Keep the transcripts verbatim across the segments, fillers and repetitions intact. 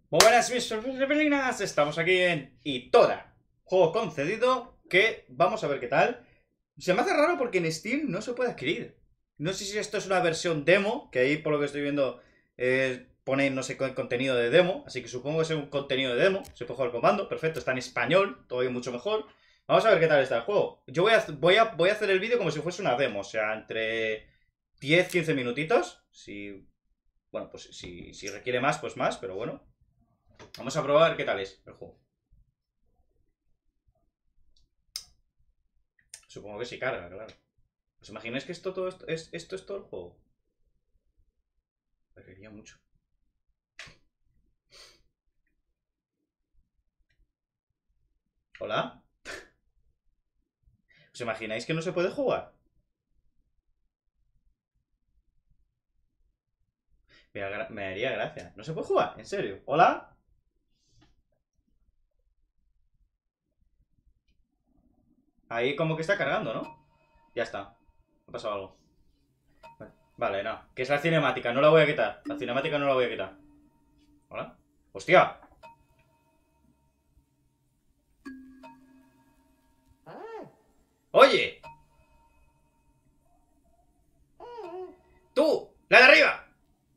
Muy buenas, mis rebelinas. Estamos aquí en Itora, juego concedido que vamos a ver qué tal. Se me hace raro porque en Steam no se puede adquirir. No sé si esto es una versión demo, que ahí por lo que estoy viendo eh, pone no sé qué contenido de demo, así que supongo que es un contenido de demo. Se puede jugar con mando, perfecto, está en español, todavía mucho mejor. Vamos a ver qué tal está el juego. Yo voy a, voy a, voy a hacer el vídeo como si fuese una demo, o sea, entre diez quince minutitos. Si, bueno, pues si, si requiere más, pues más, pero bueno. Vamos a probar qué tal es el juego. Supongo que sí carga, claro. ¿Os imagináis que esto, todo esto, es, esto es todo el juego? Me reiría mucho. ¿Hola? ¿Os imagináis que no se puede jugar? Me, haga- me haría gracia. ¿No se puede jugar? ¿En serio? ¿Hola? Ahí como que está cargando, ¿no? Ya está. Ha pasado algo. Vale, no. Que es la cinemática, no la voy a quitar. La cinemática no la voy a quitar. ¿Hola? ¡Hostia! ¡Oye! ¡Tú! ¡La de arriba!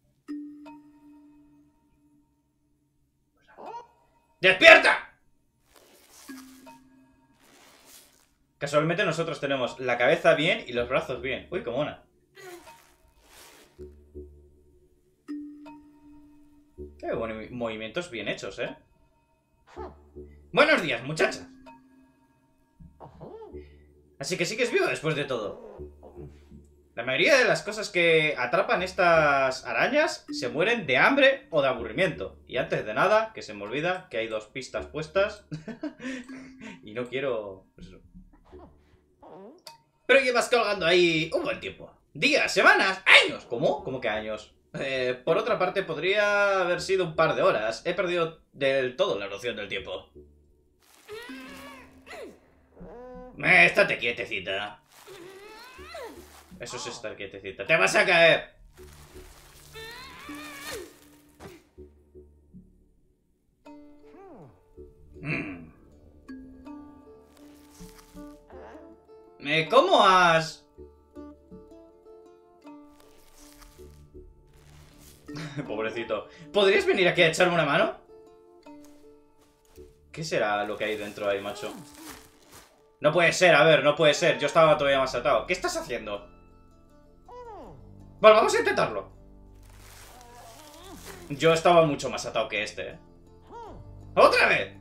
¡Despierta! Casualmente nosotros tenemos la cabeza bien y los brazos bien. Uy, qué mona. Qué buen movimientos bien hechos, ¿eh? Buenos días, muchacha. Así que sigues vivo después de todo. La mayoría de las cosas que atrapan estas arañas se mueren de hambre o de aburrimiento. Y antes de nada, que se me olvida que hay dos pistas puestas. Y no quiero... pues eso. Pero llevas colgando ahí un buen tiempo. Días, semanas, años. ¿Cómo? ¿Cómo que años? Eh, por otra parte, podría haber sido un par de horas. He perdido del todo la noción del tiempo. Eh, estate quietecita. Eso es estar quietecita. ¡Te vas a caer! Mm. Eh, ¿Cómo has...? Pobrecito. ¿Podrías venir aquí a echarme una mano? ¿Qué será lo que hay dentro ahí, macho? No puede ser, a ver, no puede ser. Yo estaba todavía más atado. ¿Qué estás haciendo? Bueno, vamos a intentarlo. Yo estaba mucho más atado que este, ¿eh? ¡Otra vez!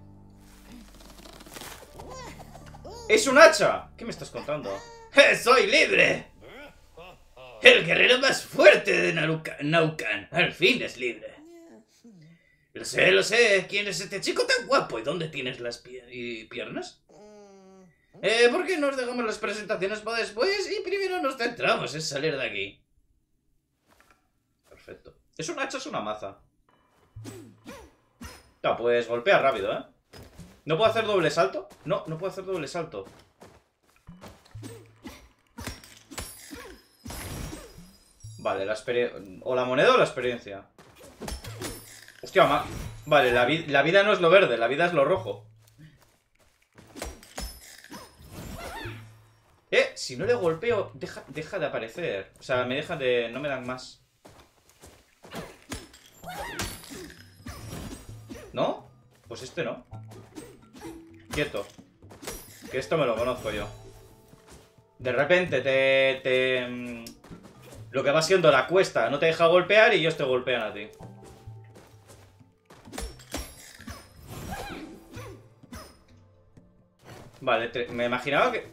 ¡Es un hacha! ¿Qué me estás contando? ¡Eh, ¡Soy libre! El guerrero más fuerte de Naucan. Al fin es libre. Lo sé, lo sé. ¿Quién es este chico tan guapo? ¿Y dónde tienes las pie piernas? Eh, ¿por qué nos dejamos las presentaciones para después y primero nos centramos en salir de aquí? Perfecto. ¿Es un hacha o es una maza? Ah, pues golpea rápido, ¿eh? ¿No puedo hacer doble salto? No, no puedo hacer doble salto. Vale, la experiencia... O la moneda o la experiencia. Hostia, ma... Vale, la, vi la vida no es lo verde, la vida es lo rojo. Eh, si no le golpeo, deja, deja de aparecer. O sea, me deja de... No me dan más. ¿No? Pues este no. Quieto. Que esto me lo conozco yo. De repente te... te... Lo que va siendo la cuesta no te deja golpear y ellos te golpean a ti. Vale, te... me imaginaba que...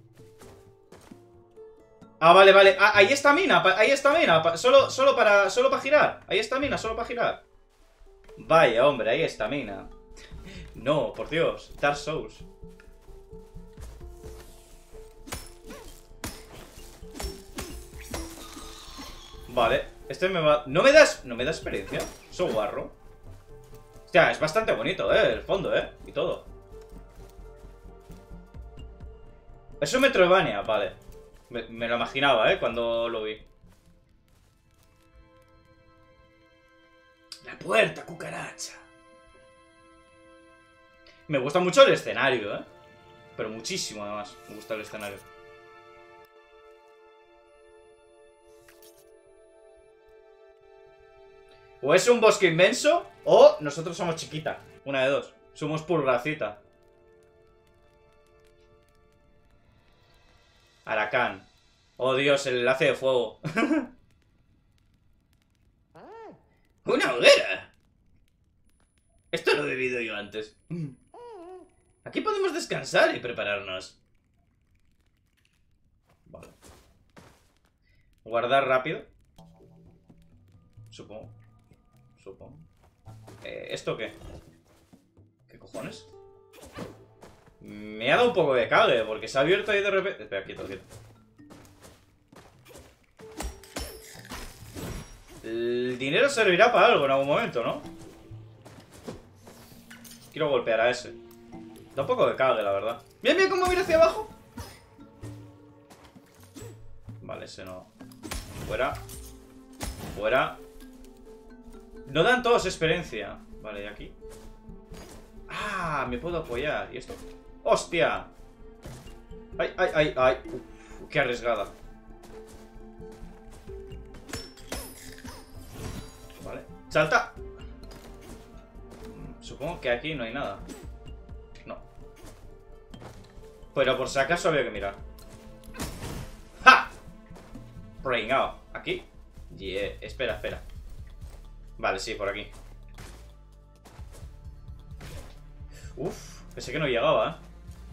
Ah, vale, vale. Ah, ahí está mina, ahí está mina. Solo, solo para, solo para girar. Ahí está mina, solo para girar. Vaya, hombre, ahí está mina. No, por Dios. Dark Souls. Vale, este me va... ¿No me das... ¿No me da experiencia? Eso guarro. Hostia, es bastante bonito, eh, el fondo, eh. Y todo. Es un Metroidvania, vale. Me, me lo imaginaba, eh, cuando lo vi. La puerta, cucaracha. Me gusta mucho el escenario, ¿eh? Pero muchísimo, además. Me gusta el escenario. O es un bosque inmenso, o nosotros somos chiquita. Una de dos. Somos pulgacita. Aracán. Oh, Dios, el enlace de fuego. ¡Una hoguera! Esto lo he bebido yo antes. Aquí podemos descansar y prepararnos. Vale. Guardar rápido. Supongo. Supongo. Eh, ¿Esto qué? ¿Qué cojones? Me ha dado un poco de cague, porque se ha abierto ahí de repente... Espera, quieto, quieto. El dinero servirá para algo en algún momento, ¿no? Quiero golpear a ese. Da un poco de cague, la verdad. Mira, mira cómo mira hacia abajo. Vale, ese no. Fuera. Fuera. No dan todos experiencia. Vale, y aquí. Ah, me puedo apoyar. ¿Y esto? ¡Hostia! ¡Ay, ay, ay, ay! Uf, qué arriesgada. Vale. ¡Salta! Supongo que aquí no hay nada. No. Pero por si acaso había que mirar. ¡Ja! Pringao. ¿Aquí? Yeah. Espera, espera. Vale, sí, por aquí. Uf, pensé que no llegaba, ¿eh?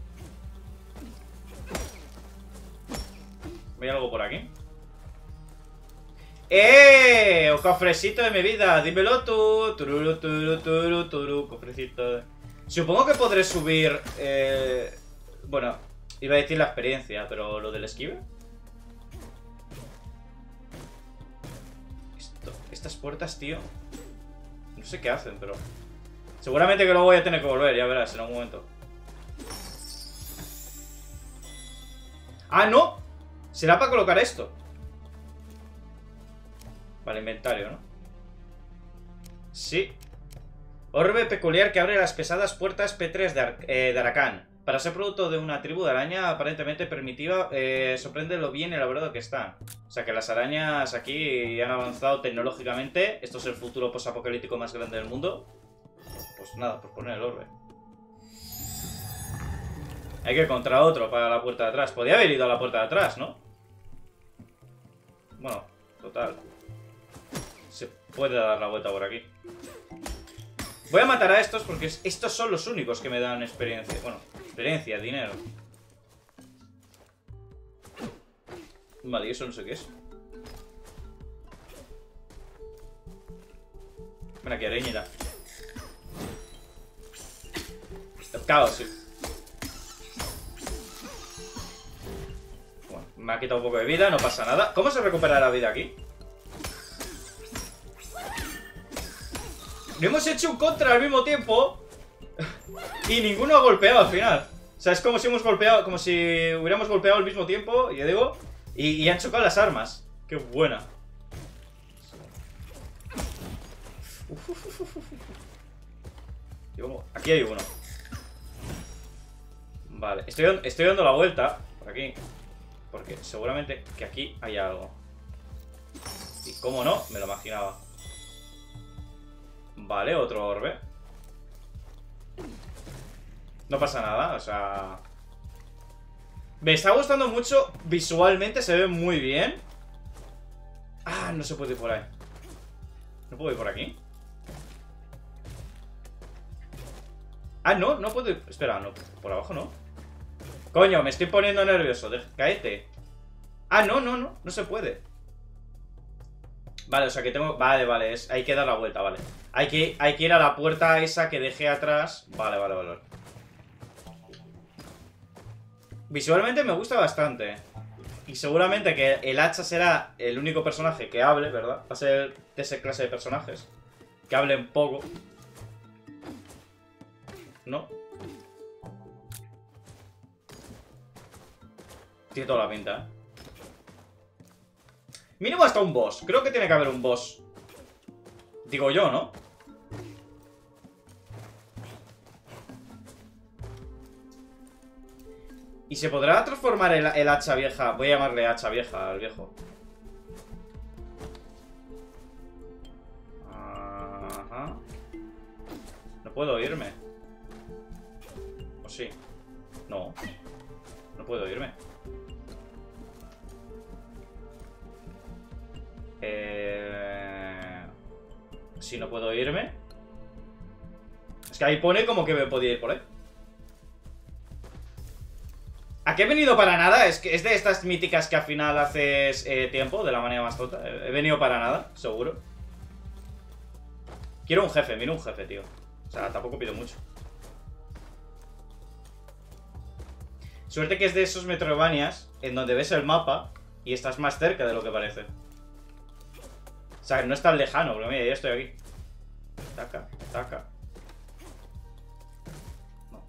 ¿Hay algo por aquí? ¡Eh! ¡Un cofrecito de mi vida! Dímelo tú. Tururu, turu, turu, turu, cofrecito. Supongo que podré subir... Eh... Bueno, iba a decir la experiencia, pero lo del esquive. Esto, estas puertas, tío. No sé qué hacen, pero... Seguramente que luego voy a tener que volver, ya verás, en algún momento. ¡Ah, no! Será para colocar esto. Vale, inventario, ¿no? Sí. Orbe peculiar que abre las pesadas puertas P tres de, Ar eh, de Aracán. Para ser producto de una tribu de araña aparentemente primitiva, eh, sorprende lo bien elaborado que está. O sea que las arañas aquí han avanzado tecnológicamente. Esto es el futuro posapocalíptico más grande del mundo. Pues nada, pues poner el orbe. Hay que encontrar otro para la puerta de atrás. Podría haber ido a la puerta de atrás, ¿no? Bueno, total. Se puede dar la vuelta por aquí. Voy a matar a estos porque estos son los únicos que me dan experiencia. Bueno, experiencia, dinero. Vale, y eso no sé qué es. Ven aquí, arañita. Caos, sí. Bueno, me ha quitado un poco de vida, no pasa nada. ¿Cómo se recupera la vida aquí? No hemos hecho un contra al mismo tiempo. Y ninguno ha golpeado al final. O sea, es como si hemos golpeado, como si hubiéramos golpeado al mismo tiempo, ya digo. Y, y han chocado las armas. Qué buena. Uf, uf, uf, uf, uf. Aquí hay uno. Vale, estoy, estoy dando la vuelta por aquí. Porque seguramente que aquí hay algo. Y cómo no, me lo imaginaba. Vale, otro orbe. No pasa nada, o sea... Me está gustando mucho. Visualmente se ve muy bien. Ah, no se puede ir por ahí. ¿No puedo ir por aquí? Ah, no, no puedo ir... Espera, no, por abajo no. Coño, me estoy poniendo nervioso. Cáete. Ah, no, no, no, no se puede. Vale, o sea que tengo... Vale, vale, es... hay que dar la vuelta, vale. Hay que, hay que ir a la puerta esa que dejé atrás. Vale, vale, vale. Visualmente me gusta bastante. Y seguramente que el hacha será el único personaje que hable, ¿verdad? Va a ser de esa clase de personajes que hablen poco. ¿No? Tiene toda la pinta, ¿eh? Mínimo hasta un boss. Creo que tiene que haber un boss. Digo yo, ¿no? ¿Y se podrá transformar el, el hacha vieja? Voy a llamarle hacha vieja al viejo. Ajá. No puedo irme. ¿O sí? No. No puedo irme. Eh... Si no puedo irme. Es que ahí pone como que me podía ir por ahí. ¿A qué he venido para nada? Es que es de estas míticas que al final haces eh, tiempo de la manera más tonta. He venido para nada, seguro. Quiero un jefe, mira un jefe, tío. O sea, tampoco pido mucho. Suerte que es de esos Metroidvanias en donde ves el mapa y estás más cerca de lo que parece. O sea, no es tan lejano, pero mira, ya estoy aquí. Taca, taca. No.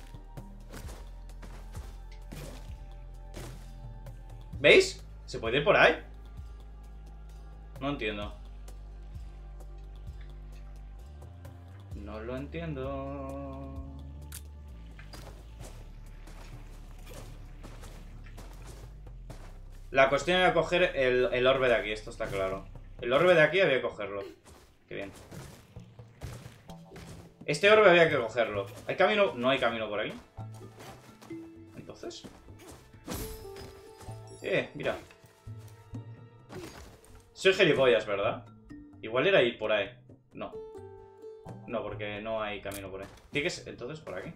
¿Veis? ¿Se puede ir por ahí? No entiendo. No lo entiendo. La cuestión era coger el, el orbe de aquí, esto está claro. El orbe de aquí había que cogerlo. Qué bien. Este orbe había que cogerlo. ¿Hay camino? No hay camino por aquí. Entonces. Eh, mira. Soy gilipollas, ¿verdad? Igual era ir por ahí. No. No, porque no hay camino por ahí. Tiene que ser, entonces, por aquí.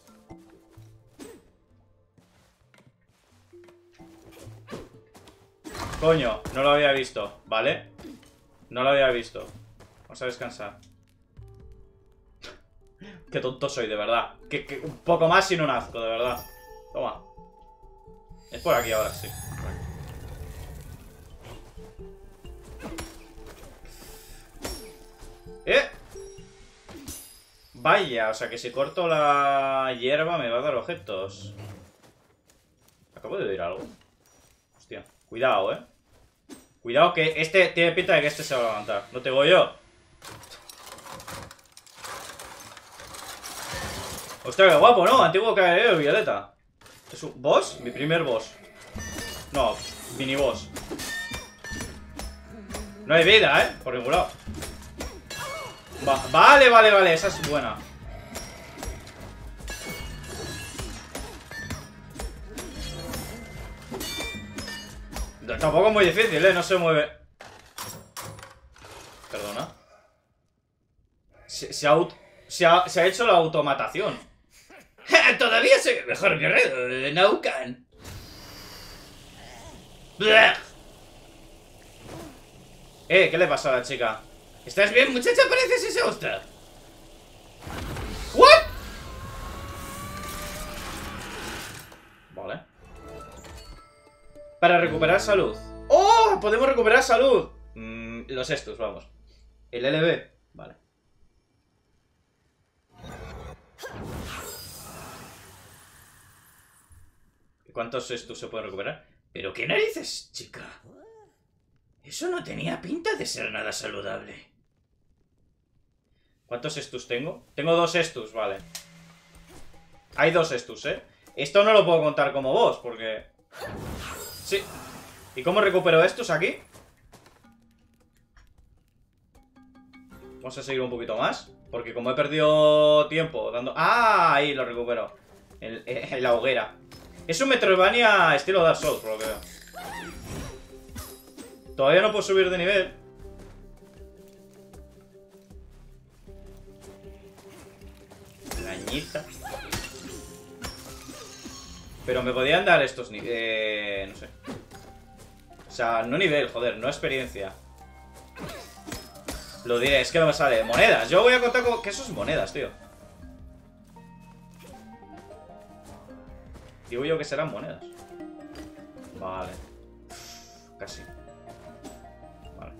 Coño, no lo había visto, ¿vale? No lo había visto. Vamos a descansar. Qué tonto soy, de verdad. Que, que un poco más sin un asco, de verdad. Toma. Es por aquí ahora, sí. Por aquí. ¡Eh! Vaya, o sea que si corto la hierba me va a dar objetos. Acabo de oír algo. Hostia, cuidado, eh. Cuidado que este tiene pinta de que este se va a levantar. ¿No te digo yo? Hostia, qué guapo, ¿no? Antiguo caballero violeta. ¿Es un boss? Mi primer boss. No, mini boss. No hay vida, ¿eh? Por ningún lado. Va vale, vale, vale. Esa es buena. Tampoco es muy difícil, ¿eh? No se mueve. Perdona. Se, se, ha, se, ha, se ha hecho la automatación. Todavía soy el mejor guerrero de Naucan. Eh, ¿qué le pasa a la chica? ¿Estás bien, muchacha? Pareces exhausta. ¿What? Vale. Para recuperar salud. ¡Oh! Podemos recuperar salud. Mm, los estos, vamos. El L B. Vale. ¿Cuántos estos se pueden recuperar? ¿Pero qué narices, chica? Eso no tenía pinta de ser nada saludable. ¿Cuántos estus tengo? Tengo dos estus, vale. Hay dos estus, ¿eh? Esto no lo puedo contar como boss, porque... Sí. ¿Y cómo recupero estos aquí? Vamos a seguir un poquito más. Porque como he perdido tiempo dando... ¡Ah! Ahí lo recupero. En, en la hoguera. Es un Metroidvania estilo Dark Souls, por lo que veo. Todavía no puedo subir de nivel. Arañita. Pero me podían dar estos niveles. Eh, no sé. O sea, no nivel, joder, no experiencia. Lo diré, es que no me sale. Monedas. Yo voy a contar con... ¿Qué eso es monedas, tío? Digo yo que serán monedas. Vale. Casi. Vale.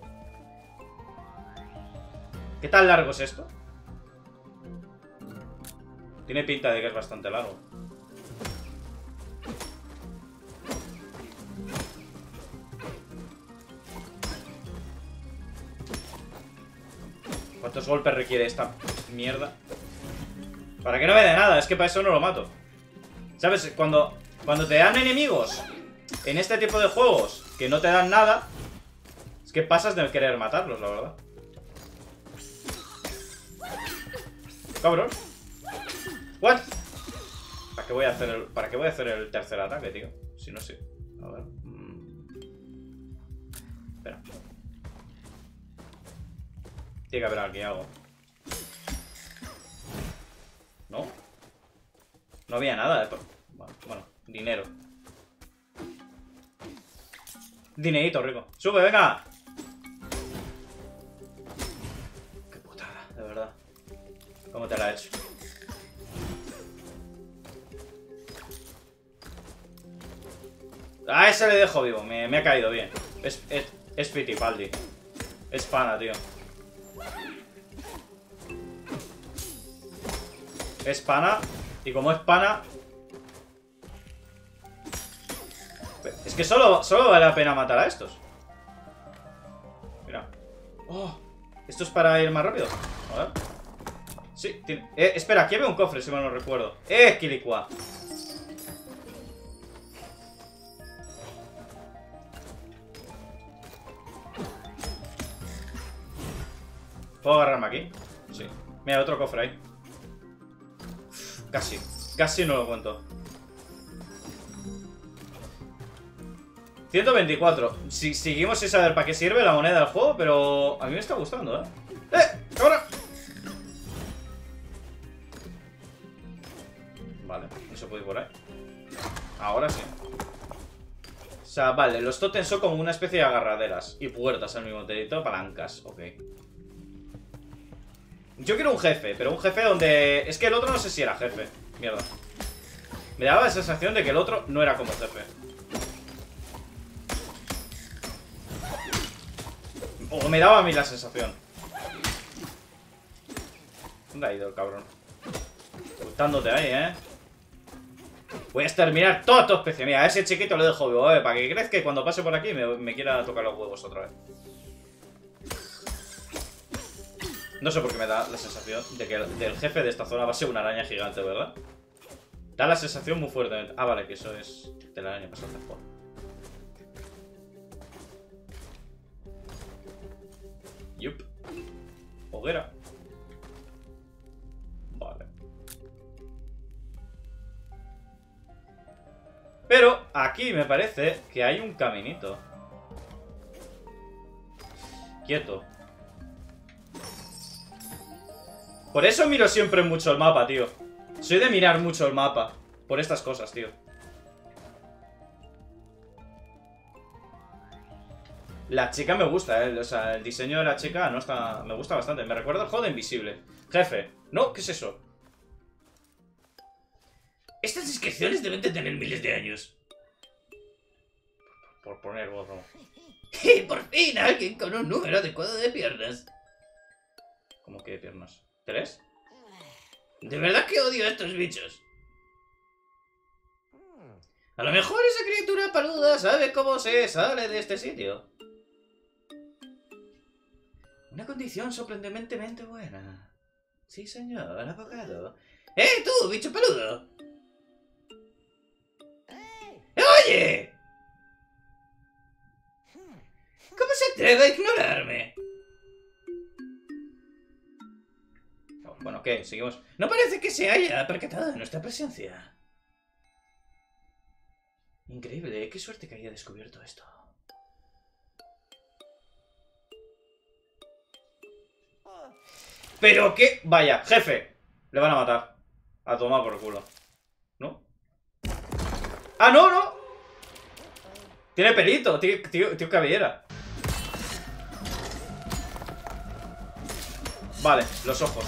¿Qué tan largo es esto? Tiene pinta de que es bastante largo. ¿Cuántos golpes requiere esta mierda? Para que no me dé nada, es que para eso no lo mato. ¿Sabes? Cuando, cuando te dan enemigos en este tipo de juegos que no te dan nada, es que pasas de querer matarlos, la verdad. Cabrón. What? ¿Para qué voy a hacer el, ¿para qué voy a hacer el tercer ataque, tío? Si no sé. A ver. Mm. Espera. Tiene que haber aquí algo. ¿No? No había nada. De... Bueno, bueno, dinero. Dinerito rico. ¡Sube, venga! Qué putada, de verdad. ¿Cómo te la he hecho? A ese le dejo vivo. Me, me ha caído bien. Es, es, es Fittipaldi. Es pana, tío. Es pana. Y como es pana... Es que solo, solo vale la pena matar a estos. Mira. Oh, esto es para ir más rápido. A ver. Sí, tiene... Eh, espera, aquí había un cofre, si mal no recuerdo. Eh, Quilicua. ¿Puedo agarrarme aquí? Sí. Mira, otro cofre ahí. Uf, casi. Casi no lo cuento. ciento veinticuatro. Si, seguimos sin saber para qué sirve la moneda del juego, pero a mí me está gustando, ¿eh? ¡Eh! ¡Cabrón! Vale, no se puede ir por ahí. Ahora sí. O sea, vale, los tótems son como una especie de agarraderas y puertas al mismo tiempo, palancas, ok. Yo quiero un jefe, pero un jefe donde... Es que el otro no sé si era jefe. Mierda. Me daba la sensación de que el otro no era como jefe. O me daba a mí la sensación. ¿Dónde ha ido el cabrón? Gustándote ahí, ¿eh? Voy a exterminar toda tu especie. Mira, a ese chiquito le dejo vivo, ¿eh? Para que crees que cuando pase por aquí me, me quiera tocar los huevos otra vez. No sé por qué me da la sensación de que el, del jefe de esta zona va a ser una araña gigante, ¿verdad? Da la sensación muy fuerte. Ah, vale, que eso es de la araña pasada. Yup. Hoguera. Vale. Pero aquí me parece que hay un caminito. Quieto. Por eso miro siempre mucho el mapa, tío. Soy de mirar mucho el mapa. Por estas cosas, tío. La chica me gusta, eh. O sea, el diseño de la chica no está... Me gusta bastante. Me recuerda al juego de Invisible. Jefe. ¿No? ¿Qué es eso? Estas inscripciones deben de tener miles de años. Por poner gorro. Y por fin alguien con un número adecuado de piernas. ¿Cómo que de piernas? ¿Tres? De verdad que odio a estos bichos. A lo mejor esa criatura paluda sabe cómo se sale de este sitio. Una condición sorprendentemente buena. Sí, señor, abogado. ¡Eh, tú, bicho peludo! ¡Oye! ¿Cómo se atreve a ignorarme? Bueno, ¿qué? Seguimos. No parece que se haya percatado de nuestra presencia. Increíble, qué suerte que haya descubierto esto. Pero qué... Vaya, jefe. Le van a matar. A tomar por culo. ¿No? ¡Ah, no, no! Tiene pelito, tiene, tío, tío cabellera. Vale, los ojos.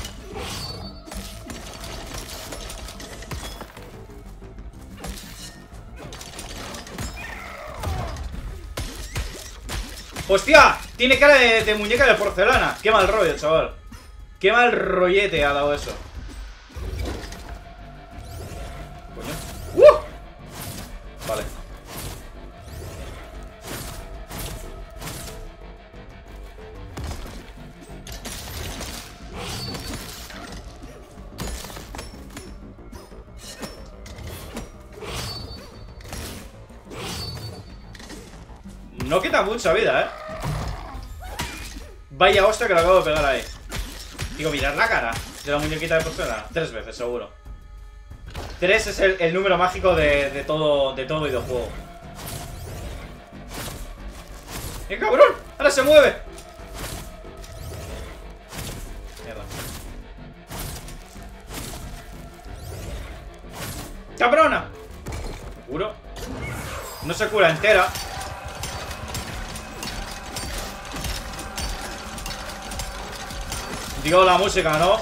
¡Hostia! Tiene cara de, de muñeca de porcelana. Qué mal rollo, chaval. Qué mal rollete ha dado eso. Coño. ¡Uh! Vale. No quita mucha vida, ¿eh? Vaya hostia que lo acabo de pegar ahí. Digo, mirad la cara de la muñequita de porcelana. Tres veces, seguro. Tres es el, el número mágico de, de todo de todo videojuego. ¡Eh, cabrón! ¡Ahora se mueve! Mierda. ¡Cabrona! ¿Seguro? No se cura entera. Digo la música, ¿no?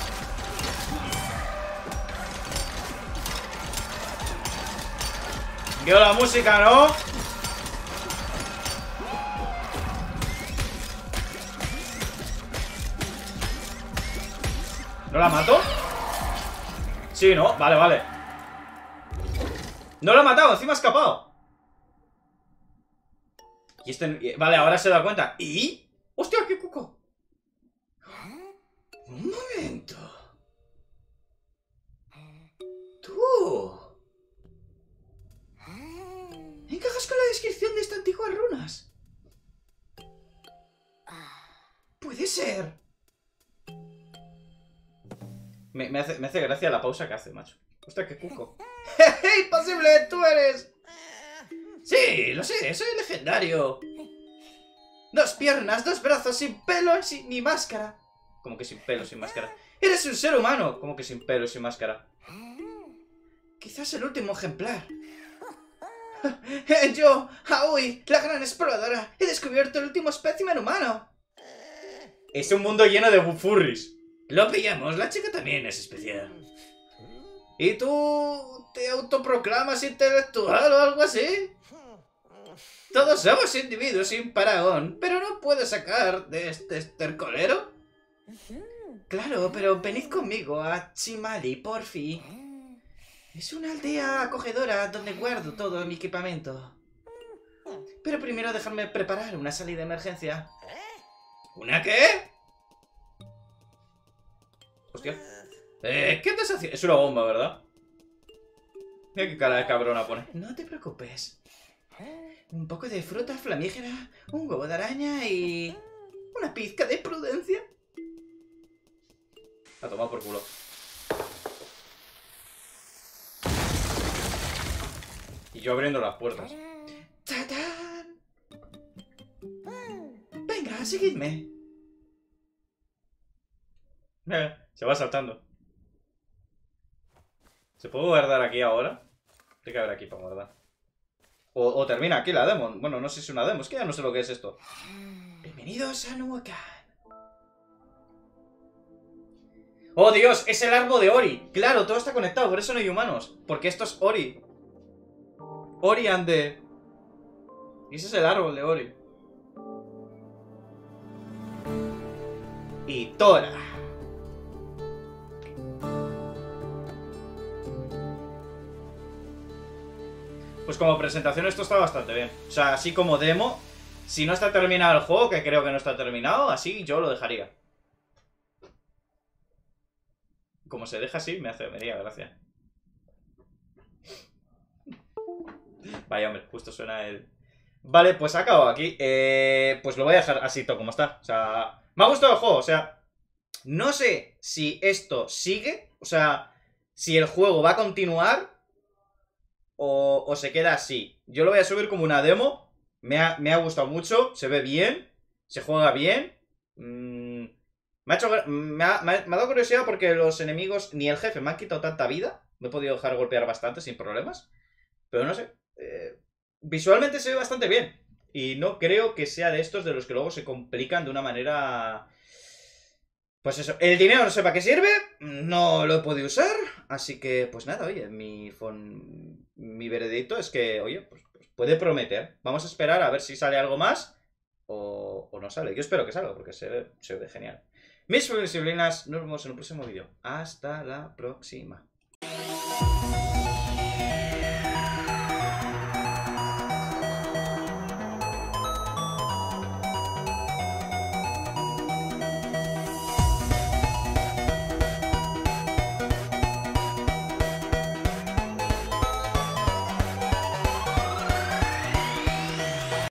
Digo la música, ¿no? ¿No la mato? Sí, ¿no? Vale, vale. No lo ha matado, encima ha escapado. Y este... Vale, ahora se da cuenta. ¿Y? ¡Hostia, qué cuco! Un momento. Tú. ¿Encajas con la descripción de estas antiguas runas? Puede ser. Me, me, hace, me hace gracia la pausa que hace, macho. Hostia, qué cuco. ¡Imposible! ¡Tú eres! Sí, lo sé, soy legendario. Dos piernas, dos brazos, sin pelo sin, ni máscara. Como que sin pelo, sin máscara. Eres un ser humano. Como que sin pelo, sin máscara. Quizás el último ejemplar. Yo, Aoi, la gran exploradora, he descubierto el último espécimen humano. Es un mundo lleno de furries. Lo pillamos, la chica también es especial. ¿Y tú te autoproclamas intelectual o algo así? Todos somos individuos sin paragón, pero no puedo sacar de este estercolero. Claro, pero venid conmigo a Chimali, porfi. Es una aldea acogedora donde guardo todo mi equipamiento. Pero primero déjame preparar una salida de emergencia. ¿Una qué? Hostia. Eh, ¿qué estás haciendo? Es una bomba, ¿verdad? Mira qué cara de cabrona pone. No te preocupes. Un poco de fruta flamígera, un huevo de araña y... una pizca de prudencia. A tomar por culo. Y yo abriendo las puertas. ¡Tatán! Venga, seguidme. Eh, se va saltando. ¿Se puede guardar aquí ahora? Tiene que haber aquí para guardar. O, o termina aquí la demo. Bueno, no sé si es una demo. Es que ya no sé lo que es esto. Bienvenidos a Nuokan. ¡Oh, Dios! Es el árbol de Ori. Claro, todo está conectado. Por eso no hay humanos. Porque esto es Ori. Ori and the... Y ese es el árbol de Ori. Y Tora. Pues como presentación esto está bastante bien. O sea, así como demo, si no está terminado el juego, que creo que no está terminado, así yo lo dejaría. Como se deja así, me hace, me haría gracia. Vaya, hombre, justo suena el... Vale, pues ha acabado aquí. Eh, pues lo voy a dejar así todo como está. O sea, me ha gustado el juego, o sea... No sé si esto sigue, o sea, si el juego va a continuar o, o se queda así. Yo lo voy a subir como una demo. Me ha, me ha gustado mucho, se ve bien, se juega bien. Mm, me, ha hecho, me, ha, me, ha, me ha dado curiosidad porque los enemigos, ni el jefe me han quitado tanta vida. Me he podido dejar golpear bastante sin problemas. Pero no sé, eh, visualmente se ve bastante bien. Y no creo que sea de estos de los que luego se complican de una manera... Pues eso, el dinero no sé para qué sirve, no lo he podido usar, así que pues nada, oye, mi, fon, mi veredicto es que, oye, pues, pues puede prometer. Vamos a esperar a ver si sale algo más o, o no sale. Yo espero que salga porque se ve, se ve genial. Mis sobrinas, nos vemos en un próximo vídeo. Hasta la próxima.